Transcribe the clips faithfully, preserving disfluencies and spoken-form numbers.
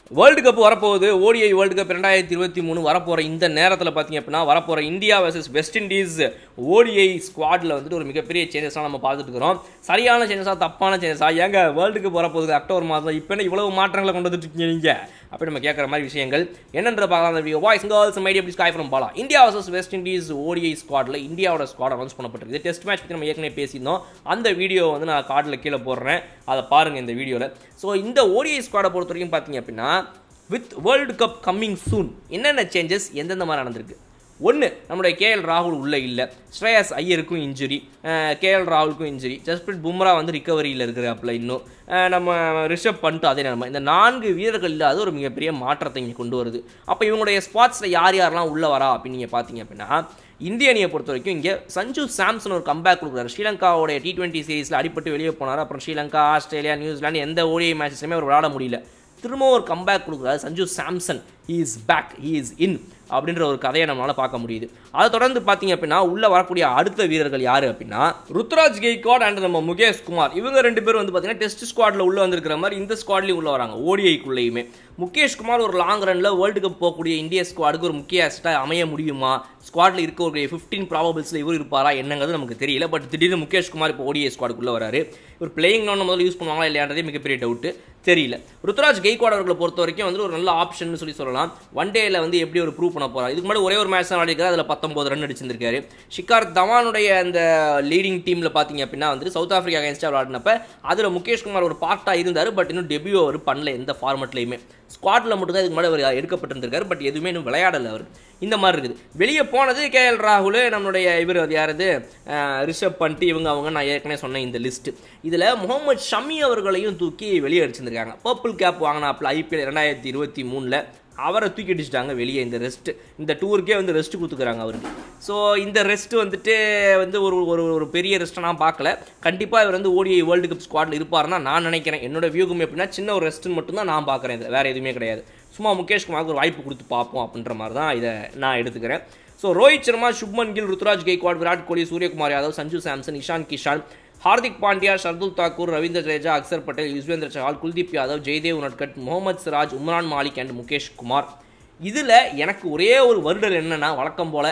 World cup வரப்போகுது. ODI world cup ரெண்டாயிரத்தி இருபத்தி மூணு வரப்போகிற இந்த நேரத்தில் பார்த்தீங்க அப்படின்னா வரப்போகிற India versus West Indies ODI ஸ்குவாடில் வந்துட்டு ஒரு மிகப்பெரிய சேஞ்சஸ்லாம் நம்ம பார்த்துட்டு இருக்கிறோம். சரியான சேஞ்சஸாக தப்பான சேஞ்சஸாக ஏங்க வேர்ல்டு கப் வரப்போகுது அக்டோபர் மாதம் இப்போ என்ன இவ்வளவு மாற்றங்களை கொண்டு வந்துட்டு இருக்கீங்க நீங்கள் அப்படி நம்ம கேட்குற மாதிரி விஷயங்கள் என்னென்ற பார்க்கலாம். அந்த வீடியோ வாய்ஸ் கேர்ள்ஸ் மைடியா பிளீஸ் ஸ்கை from Bala. India versus West Indies ODI ஸ்குவாடில் இந்தியாவோட ஸ்குவாட் அனௌன்ஸ் பண்ணப்பட்டிருக்கு. டெஸ்ட் மேட்ச் பற்றி நம்ம ஏற்கனவே பேசியிருந்தோம். அந்த வீடியோ வந்து நான் கார்டில் கீழே போடுறேன், அதை பாருங்கள் இந்த வீடியோவில். ஸோ இந்த ஓடிஐ ஸ்குவாடை பொறுத்த வரைக்கும் பார்த்தீங்க அப்படின்னா with world cup coming soon என்னென்ன சேஞ்சஸ் எந்தெந்த மாதிரி நடந்திருக்கு. ஒன்று, நம்மளுடைய கேஎல் ராகுல் உள்ளே இல்லை, ஸ்ரேயஸ் ஐயருக்கும் இன்ஜுரி, கேஎல் ராகுலுக்கும் இன்ஜுரி, ஜஸ்பிரீத் பும்ரா வந்து ரிகவரியில் இருக்கிறாப்புல, இன்னும் நம்ம ரிஷப் பண்ட் அதே நிலைமை. இந்த நான்கு வீரர்கள் இல்லாத ஒரு மிகப்பெரிய மாற்றத்தை இங்கே கொண்டு வருது. அப்போ இவங்களுடைய ஸ்பாட்ஸில் யார் யாரெல்லாம் உள்ளே வரா அப்படின்னு நீங்கள் பார்த்தீங்க அப்படின்னா இந்திய அணியை பொறுத்த வரைக்கும் இங்கே சஞ்சு சாம்சன் ஒரு கம்பேக் கொடுக்குறாரு. ஸ்ரீலங்காவோடைய டி டுவெண்ட்டி சீரீஸில் அடிப்பட்டு வெளியே போனார். அப்புறம் ஸ்ரீலங்கா, ஆஸ்திரேலியா, நியூசிலாந்து எந்த ஓடிஐ மேட்சஸுமே அவர் விளையாட முடியல. திரும்ப ஒரு கம்பேக் கொடுக்குறாரு Sanju Samson. He is back, he is in அப்படின்ற ஒரு கதையை நம்மளால் பார்க்க முடியுது. அதை தொடர்ந்து பார்த்தீங்க அப்படின்னா உள்ளே வரக்கூடிய அடுத்த வீரர்கள் யார் அப்படின்னா ருத்ராஜ் கெய்க்வாட் அண்ட் நம்ம முகேஷ் குமார். இவங்க ரெண்டு பேரும் வந்து பார்த்தீங்கன்னா டெஸ்ட் ஸ்குவாடில் உள்ளே வந்திருக்கிற மாதிரி இந்த ஸ்குவாட்லேயும் உள்ளே வராங்க. ஓடிஐக்குள்ளேயுமே முகேஷ் குமார் ஒரு லாங் ரனில் வேர்ல்டு கப் போகக்கூடிய இந்திய ஸ்குவாடுக்கு ஒரு முக்கிய அசட்டாக அமைய முடியுமா? ஸ்குவாடில் இருக்க ஒரு ஃபிஃப்டீன் ப்ராபபிள்ஸில் இவர் இருப்பாரா என்னங்கிறது நமக்கு தெரியல. பட் திடீர்னு முகேஷ் குமார் இப்போ ஓடிஐ ஸ்குவாடுக்குள்ளே வராரு. இவர் பிளேயிங் லோன் முதல்ல யூஸ் பண்ணுவாங்களா இல்லையான்றதே மிகப்பெரிய டவுட்டு, தெரியல. ருத்ராஜ் கெய்க்வாட் அவர்களை பொறுத்த வரைக்கும் வந்து ஒரு நல்ல ஆப்ஷன் சொல்லி சொல்லலாம். ஒன் டேல வந்து எப்படி ஒரு ப்ரூவ் பண்ண போறாரு. இதுக்கு முன்னாடி ஒரே ஒரு மேட்ச் தான் ஆடிருக்காரு, அதில் பத்தொன்பது ரன் அடிச்சிருக்காரு. ஷிகார் தவானுடைய அந்த லீடிங் டீமில் பார்த்தீங்க அப்படின்னா வந்து சவுத் ஆஃப்ரிக்கா அகைன்ஸ்டாக விளையாடினப்ப அதில் முகேஷ் குமார் ஒரு பார்ட்டாக இருந்தார். பட் இன்னும் டெபியூ அவர் பண்ணல எந்த ஃபார்மெட்லையுமே. ஸ்குவாடில் மட்டும் தான் இதுக்கு முன்னாடி அவர் எடுக்கப்பட்டிருந்திருக்காரு. பட் எதுவுமே இன்னும் விளையாடலை அவர். இந்த மாதிரி இருக்குது. வெளியே போனது கேஎல் ராகுல், நம்மளுடைய இவர் அது யாரது ரிஷப் பண்ட், இவங்க அவங்க நான் ஏற்கனவே சொன்னேன் இந்த லிஸ்ட். இதில் முகமது ஷமி அவர்களையும் தூக்கி வெளியே அடிச்சிருந்திருக்காங்க. பர்பிள் கேப் வாங்கினாப்பில் ஐபிஎல் ரெண்டாயிரத்தி இருபத்தி மூணில் அவரை தூக்கி அடிச்சிட்டாங்க வெளியே. இந்த ரெஸ்ட் இந்த டூருக்கே வந்து ரெஸ்ட் கொடுத்துக்கிறாங்க அவருக்கு. ஸோ இந்த ரெஸ்ட் வந்துட்டு வந்து ஒரு ஒரு ஒரு பெரிய ரெஸ்ட்டை நான் பார்க்கல. கண்டிப்பாக இவர் வந்து ஓடிஐ வேர்ல்டு கப் ஸ்குவாடில் இருப்பார்னா நான் நினைக்கிறேன். என்னோட வியூக்கும் எப்படின்னா சின்ன ஒரு ரெஸ்ட்டுன்னு மட்டும்தான் நான் பார்க்குறேன். இதில் வேறு எதுவுமே கிடையாது. சும்மா முகேஷ் குமாருக்கு ஒரு வாய்ப்பு கொடுத்து பார்ப்போம் அப்படின்ற மாதிரி தான் இதை நான் எடுத்துக்கிறேன். So Rohit Sharma, Shubman Gill, Ruturaj Gaikwad, Virat Kohli, Suryakumar Yadav, Sanju Samson, Ishan Kishan, Hardik Pandya, Shardul Thakur, Ravindra Jadeja, Axar Patel, Yuzvendra Chahal, Kuldeep Yadav, Jaydev Unadkat, Mohammed Siraj, Umran Malik and Mukesh Kumar. இதில் எனக்கு ஒரே ஒரு வருடல் என்னன்னா வழக்கம் போல்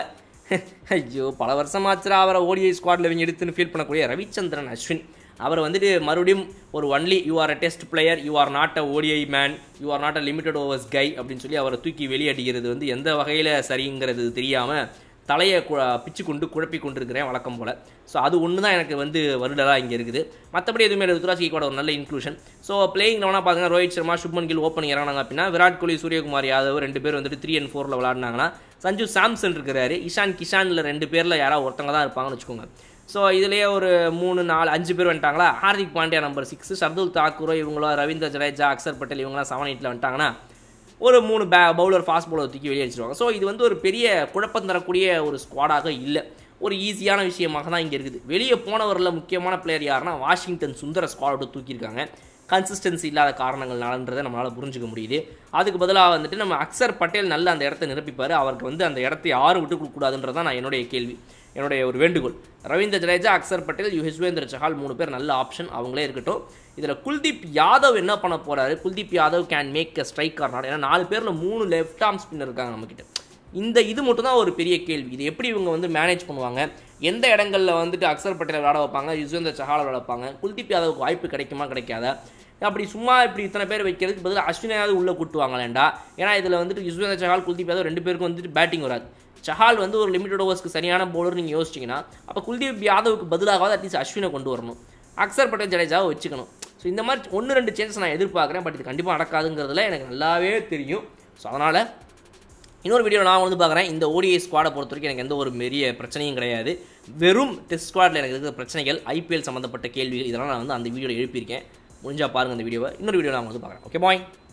ஐயோ பல வருஷமாச்சுரா அவரை ஓடிஐ ஸ்குவாடில் இவங்க எடுத்துன்னு ஃபீல் பண்ணக்கூடிய ரவிச்சந்திரன் அஸ்வின். அவர் வந்துட்டு மறுபடியும் ஒரு only you are a test player, you are not a ODI man, you are not a limited overs guy அப்படின்னு சொல்லி அவரை தூக்கி வெளியடிக்கிறது வந்து எந்த வகையில் சரிங்கிறது தெரியாமல் தலையை கு பிச்சு கொண்டு குழப்பி கொண்டிருக்கிறேன் வழக்கம் போல். ஸோ அது ஒன்று தான் எனக்கு வந்து வருடலாக இங்கே இருக்குது. மற்றபடி எதுவுமே ருத்ராஜ் கெய்க்வாட் ஒரு நல்ல இன்க்ளூஷன். ஸோ பிளேயிங் லெவனாக பார்த்தீங்கன்னா ரோஹித் சர்மா, சுப்மன் கில் ஓப்பனிங் இறங்கினாங்க அப்படின்னா விராட் கோலி, சூரியகுமார் யாதவ் ரெண்டு பேர் வந்துட்டு த்ரீ அண்ட் ஃபோரில் விளாடினாங்கன்னா சஞ்சு சாம்சன் இருக்கிறாரு. இஷான் கிஷானில் ரெண்டு பேரில் யாராவது ஒருத்தங்க தான் இருப்பாங்கன்னு வச்சுக்கோங்க. ஸோ இதுலேயே ஒரு மூணு நாலு அஞ்சு பேர் வந்துட்டாங்களா. ஹார்திக் பாண்டியா நம்பர் சிக்ஸ், ஷர்துல் தாக்கூரோ இவங்களோ, ரவீந்திர ஜடேஜா, அக்சர் பட்டேல் இவங்களாம் செவன் எயிட்டில் வந்துட்டாங்கன்னா ஒரு மூணு பே பவுலர் ஃபாஸ்ட் பவுலர் தூக்கி வெளியே அடிச்சிருவாங்க. ஸோ இது வந்து ஒரு பெரிய குழப்பம் தரக்கூடிய ஒரு ஸ்குவாடாக இல்லை, ஒரு ஈஸியான விஷயமாக தான் இங்கே இருக்குது. வெளியே போனவரில் முக்கியமான பிளேயர் யாருன்னா வாஷிங்டன் சுந்தர ஸ்குவாடோட தூக்கியிருக்காங்க. கன்சிஸ்டன்சி இல்லாத காரணங்கள்னாலன்றதை நம்மளால் புரிஞ்சுக்க முடியுது. அதுக்கு பதிலாக வந்துட்டு நம்ம அக்சர் பட்டேல் நல்ல அந்த இடத்த நிரப்பிப்பார். அவருக்கு வந்து அந்த இடத்தை யாரும் விட்டு கொடுக்கூடாதுன்றதான் நான் என்னுடைய கேள்வி, என்னுடைய ஒரு வேண்டுகோள். ரவீந்திர ஜடேஜா, அக்சர் பட்டேல், யுஸ்வேந்திர சஹால் மூணு பேர் நல்ல ஆப்ஷன், அவங்களே இருக்கட்டும். இதில் குல்தீப் யாதவ் என்ன பண்ண போகிறாரு? Kuldeep Yadav can make a strike or not? ஏன்னா நாலு பேரில் மூணு லெஃப்ட் ஆர்ம் ஸ்பின்னர் இருக்காங்க நம்மக்கிட்ட. இந்த இது மட்டும் தான் ஒரு பெரிய கேள்வி. இது எப்படி இவங்க வந்து மேனேஜ் பண்ணுவாங்க? எந்த இடங்களில் வந்துட்டு அக்சர் பட்டேல் விளையாட வைப்பாங்க, யுஸ்வேந்திர சஹால் விளையாட வைப்பாங்க? குல்தீப் யாதவுக்கு வாய்ப்பு கிடைக்குமா கிடைக்காதா? அப்படி சும்மா இப்படி இத்தனை பேர் வைக்கிறதுக்கு பதில் அஸ்வினாவது உள்ளே கூட்டுவாங்களேண்டா. ஏன்னா இதில் வந்துட்டு யுஸ்வேந்திர சஹால், குல்தீப் யாதவ் ரெண்டு பேருக்கும் வந்துட்டு பேட்டிங் வராது. சஹால் வந்து ஒரு லிமிடெட் ஓவர்ஸ்க்கு சரியான பவுலர் நீங்கள் யோசிச்சிங்கன்னா அப்போ குல்தீப் யாதவுக்கு பதிலாகாவது அட்லீஸ்ட் அஸ்வினை கொண்டு வரணும், அக்சர் பட்டேல் ஜடேஜாவை வச்சுக்கணும். ஸோ இந்த மாதிரி ஒன்று ரெண்டு சேஞ்சஸ் நான் எதிர்பார்க்குறேன். பட் இது கண்டிப்பாக நடக்காதுங்கிறதுல எனக்கு நல்லாவே தெரியும். ஸோ அதனால் இன்னொரு வீடியோ நான் வந்து பார்க்குறேன். இந்த ஓடிஐ ஸ்குவாடை பொறுத்த வரைக்கும் எனக்கு எந்த ஒரு பெரிய பிரச்சனையும் கிடையாது. வெறும் டெஸ்ட் ஸ்குவாடில் எனக்கு இருக்கிற பிரச்சனைகள், ஐபிஎல் சம்மந்தப்பட்ட கேள்விகள், இதெல்லாம் நான் வந்து அந்த வீடியோவில் எழுப்பியிருக்கேன். முடிஞ்சால் பாருங்கள் அந்த வீடியோவை. இன்னொரு வீடியோ நான் வந்து பார்க்குறேன். ஓகே பாய்.